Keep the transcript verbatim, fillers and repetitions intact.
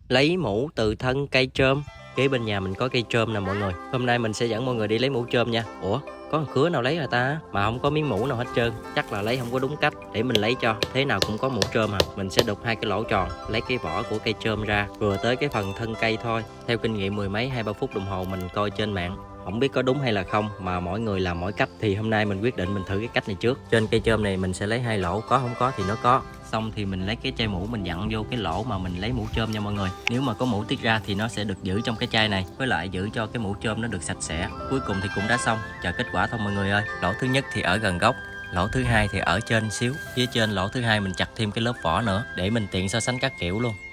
Lấy mũ từ thân cây trơm. Kế bên nhà mình có cây trơm nè mọi người. Hôm nay mình sẽ dẫn mọi người đi lấy mũ trơm nha. Ủa, có thằng Khứa nào lấy rồi ta? Mà không có miếng mũ nào hết trơn. Chắc là lấy không có đúng cách. Để mình lấy cho. Thế nào cũng có mũ trơm à. Mình sẽ đục hai cái lỗ tròn, lấy cái vỏ của cây trơm ra, vừa tới cái phần thân cây thôi. Theo kinh nghiệm mười mấy hai ba phút đồng hồ mình coi trên mạng, không biết có đúng hay là không, mà mỗi người làm mỗi cách. Thì hôm nay mình quyết định mình thử cái cách này trước. Trên cây trơm này mình sẽ lấy hai lỗ, có không có thì nó có. Xong thì mình lấy cái chai mũ mình dặn vô cái lỗ mà mình lấy mũ trơm nha mọi người. Nếu mà có mũ tiết ra thì nó sẽ được giữ trong cái chai này, với lại giữ cho cái mũ trơm nó được sạch sẽ. Cuối cùng thì cũng đã xong. Chờ kết quả thôi mọi người ơi. Lỗ thứ nhất thì ở gần gốc, lỗ thứ hai thì ở trên xíu. Phía trên lỗ thứ hai mình chặt thêm cái lớp vỏ nữa để mình tiện so sánh các kiểu luôn.